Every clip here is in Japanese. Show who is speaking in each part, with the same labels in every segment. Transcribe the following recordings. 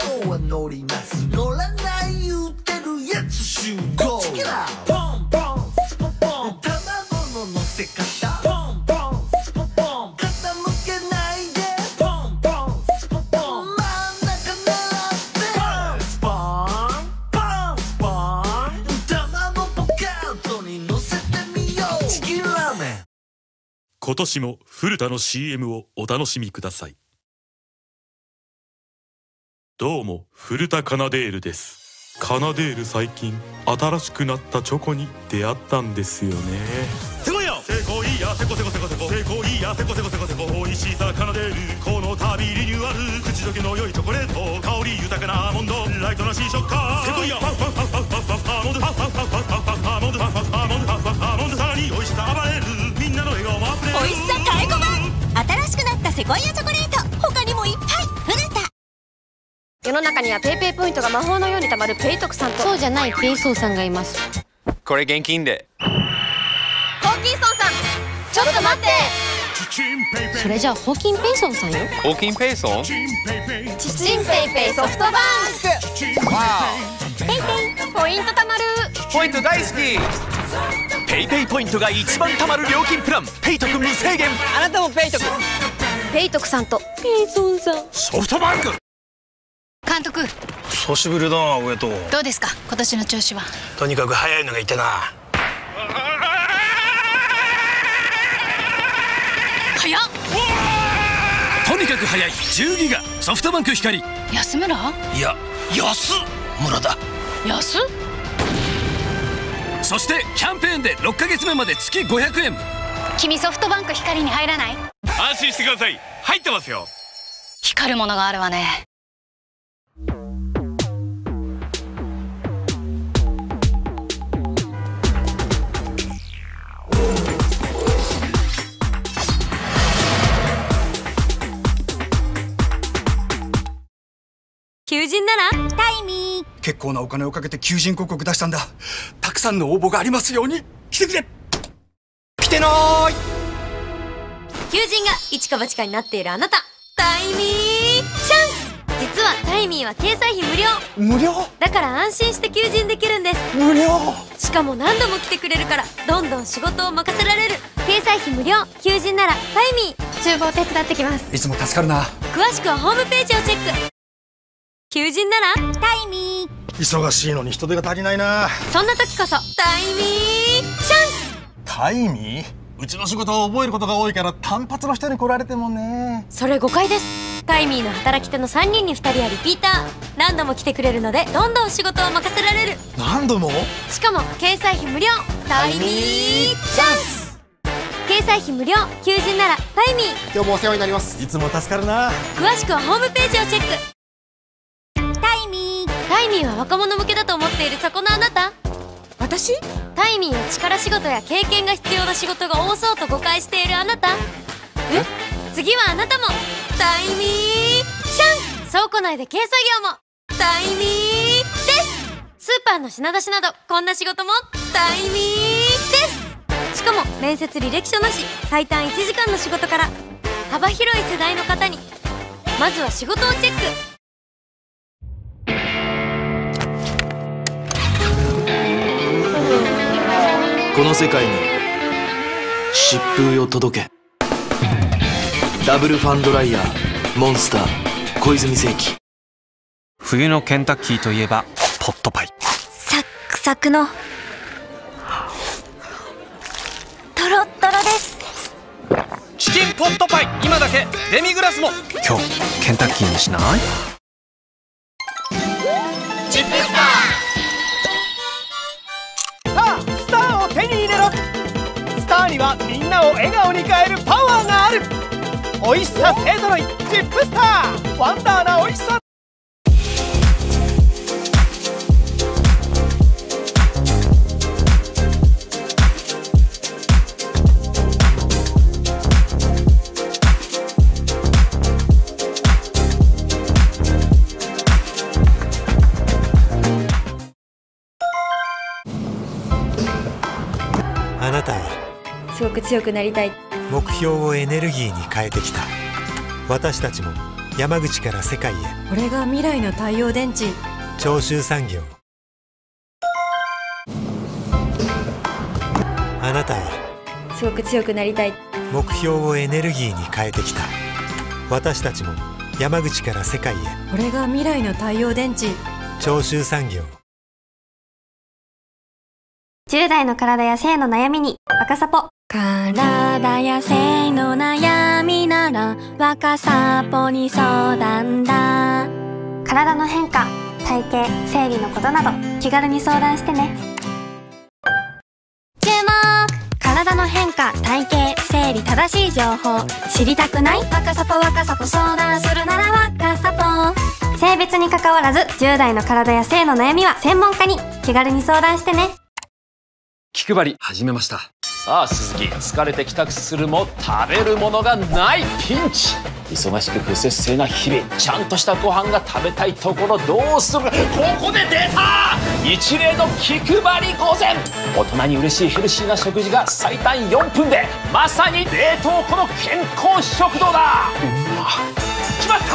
Speaker 1: 日は乗ります乗らない言うてるやつ集合ポンポンスポポン卵の乗せ方ポンポンスポポン傾けないでポンポンスポポン真ん中狙ってポンスポンポンスポン卵ポケットに乗せてみようチキンラーメン。
Speaker 2: 今年も古田の CM をお楽しみください。どうも古田カナデールです。カナデール最近新しくなったチョコに出会ったんですよね。セコイヤセコイヤセコセコセコセコセコイヤセコセコセコセコ美味しさカナデールこの度リニューアル口どけの良いチョコレート香り豊かなアーモンドライトな新食感セコイヤパフパフパフパフパフパフアーモンドパフパフパフパフパフアーモンドパフパフアーモンドパフパフアーモンドさらに美味しさ暴れるみんなの笑顔もあふれる
Speaker 3: 美味しさ買い込まん新しくなったセコイヤチョコレート他にもいっぱい古田。
Speaker 4: 世の中にはペイペイポイントが魔法のように貯まるペイトクさんとそうじゃないペイソーさんがいます。
Speaker 5: これ現金で。
Speaker 4: ホーキンソンさんちょっと待って。それじゃあホーキンペイソンさんよ。
Speaker 5: ホーキンペイソン？
Speaker 4: チチンペイペイソフトバンク。
Speaker 5: わ
Speaker 4: ペイペイポイント貯まる。
Speaker 5: お。ポイント大好き。
Speaker 6: ペイペイポイントが一番貯まる料金プランペイトク無制限。
Speaker 4: あなたもペイトク。ペイトクさんとペイソンさん。
Speaker 6: ソフトバンク。
Speaker 7: 監督、
Speaker 8: 久しぶりだな上戸。
Speaker 7: どうですか今年の調子は。
Speaker 8: とにかく早いのがいてな。
Speaker 7: 早っ。
Speaker 6: とにかく早い10ギガソフトバンク光。
Speaker 7: 安村？
Speaker 6: いや安村だ。
Speaker 7: 安？
Speaker 6: そしてキャンペーンで6ヶ月目まで月500円。
Speaker 7: 君ソフトバンク光に入らない？
Speaker 6: 安心してください入ってますよ。
Speaker 7: 光るものがあるわね。
Speaker 4: 求人ならタイミー。
Speaker 8: 結構なお金をかけて求人広告出したんだ。たくさんの応募がありますように。来てくれ。来てなーい。
Speaker 4: 求人が一か八かになっているあなた、タイミーチャンス。実はタイミーは掲載費無料。
Speaker 8: 無料
Speaker 4: だから安心して求人できるんです。
Speaker 8: 無料
Speaker 4: しかも何度も来てくれるからどんどん仕事を任せられる。掲載費無料求人ならタイミー。厨房手伝ってきます。
Speaker 8: いつも助かるな。
Speaker 4: 詳しくはホームページをチェック。求人ならタイミー。
Speaker 8: 忙しいのに人手が足りないな。
Speaker 4: そんな時こそタイミーチャンス。
Speaker 8: タイミー？うちの仕事を覚えることが多いから単発の人に来られてもね。
Speaker 4: それ誤解です。タイミーの働き手の3人に2人はリピーター。何度も来てくれるのでどんどん仕事を任せられる。
Speaker 8: 何度も？
Speaker 4: しかも掲載費無料。タイミーチャンス。掲載費無料求人ならタイミー。
Speaker 8: 今日もお世話になります。いつも助かるな。
Speaker 4: 詳しくはホームページをチェック。タイミー。タイミーは若者向けだと思っているそこのあなた。私？タイミーは力仕事や経験が必要な仕事が多そうと誤解しているあなた。次はあなたもタイミーチャンス。倉庫内で軽作業もタイミーです。スーパーの品出しなどこんな仕事もタイミーです。しかも面接履歴書なし最短1時間の仕事から幅広い世代の方にまずは仕事をチェック。
Speaker 9: この世界に疾風を届け。ダブルファンドライヤーモンスター小泉世紀。
Speaker 10: 冬のケンタッキーといえばポットパイ。
Speaker 3: サックサクのトロットロです。
Speaker 10: チキンポットパイ今だけデミグラスも。今日ケンタッキーにしない？
Speaker 11: チップスター。さあスターを手に入れろ。スターにはみんなを笑顔に変えるパワーがある。美味しさ勢ぞろいチップスター。ワンダーな美味しさ。
Speaker 12: あなたは
Speaker 4: すごく強くなりたい。
Speaker 12: 目標をエネルギーに変えてきた。私たちも山口から世界へ。
Speaker 13: これが未来の太陽電池。
Speaker 12: 長州産業。あなたは
Speaker 13: すごく強くなりたい。
Speaker 12: 目標をエネルギーに変えてきた。私たちも山口から世界へ。
Speaker 13: これが未来の太陽電池。
Speaker 12: 長州産業。
Speaker 4: 10代の体や性の悩みに若サポ。体や性の悩みなら若サポに相談だ。体の変化、体型、生理のことなど気軽に相談してね。注目！体の変化、体型、生理、正しい情報知りたくない？若サポ相談するなら若サポ。性別に関わらず10代の体や性の悩みは専門家に気軽に相談してね。
Speaker 6: 気配り始めました。さあ鈴木、疲れて帰宅するも食べるものがないピンチ。忙しく不節制な日々、ちゃんとしたご飯が食べたいところ、どうする？ここで出た一例の気配り御膳。大人に嬉しいヘルシーな食事が最短4分で、まさに冷凍庫の健康食堂だ。決まった！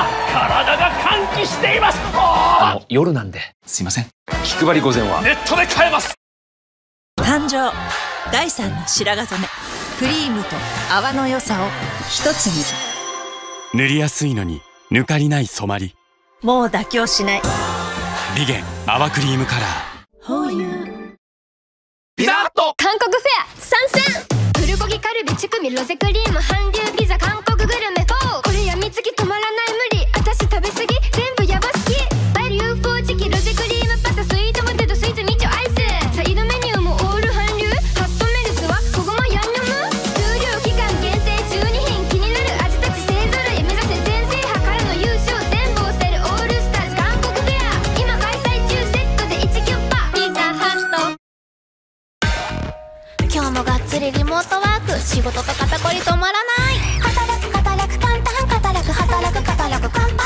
Speaker 6: 体が歓喜しています。夜なんですいません。気配り御膳はネットで買えます。
Speaker 14: 誕生第3の白髪染め。クリームと泡の良さを一つに。
Speaker 15: 塗りやすいのに抜かりない染まり。
Speaker 14: もう妥協しない。
Speaker 15: ビゲン泡クリームカラ
Speaker 14: ー。
Speaker 6: ピザッと
Speaker 4: 韓国フェア参戦。プルコギカルビチュクミロゼクリーム韓流ピザ韓国グルメ4。これやみつき止まらない無理。私食べ過ぎ全部ヤバ好き。バイル UFO チキロゼクリームパスタスイートポテトスイーツみちょアイス。サイドメニューもオール韓流。カットメルツはこごまヤンニョム。数量期間限定12品気になる味たち勢ぞろい。目指せ全制覇からの優勝。全部を捨てるオールスターズ韓国フェア。今開催中セットで1キュッパピザハット。今日もがっつりリモートワーク。仕事と肩こり止まらない。働く簡単。働く簡単。働く簡単。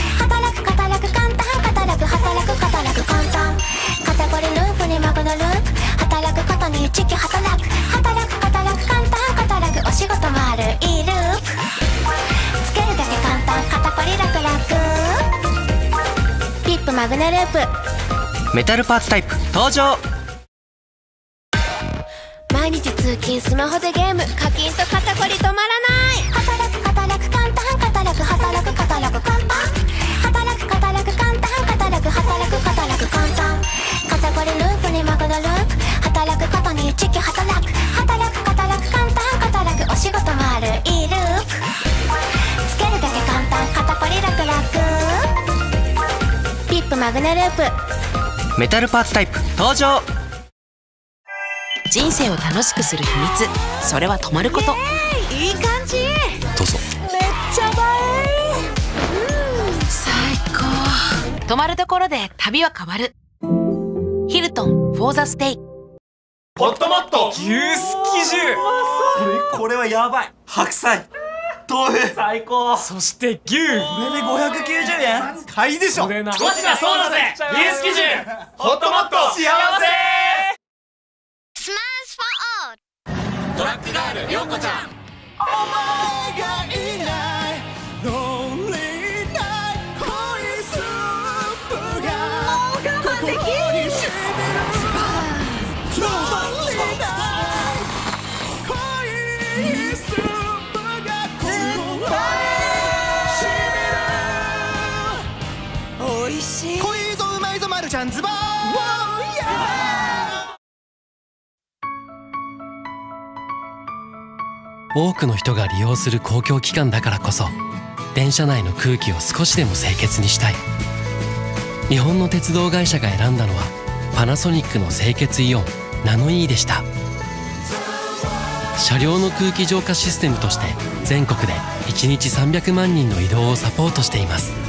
Speaker 4: 肩こりループにマグのループ。働くことに一気働く。働く簡単。お仕事もあるいいループ。つけるだけ簡単。肩こり楽々。ピップマグネループ。
Speaker 10: メタルパーツタイプ登場。
Speaker 4: 毎日通勤スマホでゲーム。課金と肩こり止まらない。働く簡単。働く簡単。働く簡単。肩こりループにマグのループ。働くことに一気働く。働く簡単。お仕事もあるいいループ。つけるだけ簡単。肩こり楽々。ピップマグネループ。
Speaker 10: メタルパーツタイプ登場。
Speaker 14: 人生を楽しくする秘密、それは止まること。いい感じ。
Speaker 15: どうぞ。
Speaker 14: めっちゃ映え。最高。止まるところで旅は変わる。ヒルトンフォーザステイ。
Speaker 6: ホットモット
Speaker 10: 牛すき汁。
Speaker 16: これはやばい。白菜、豆腐、最高。
Speaker 10: そして牛。
Speaker 16: これで590円。買いでしょ。
Speaker 10: それな。
Speaker 6: ゴチがそうだぜ。牛すき汁ホットモット幸せ。
Speaker 4: スマッシュフォーオール。
Speaker 6: トラックガールりょうこちゃん。
Speaker 1: お前がいないロンリーナイト恋スープがここに染みる。ロンリーナイト恋スープがここに染みる。おいしい。濃いぞうまいぞマルちゃんズボン。
Speaker 10: 多くの人が利用する公共機関だからこそ、電車内の空気を少しでも清潔にしたい。日本の鉄道会社が選んだのはパナソニックの清潔イオンナノイーでした。車両の空気浄化システムとして全国で1日300万人の移動をサポートしています。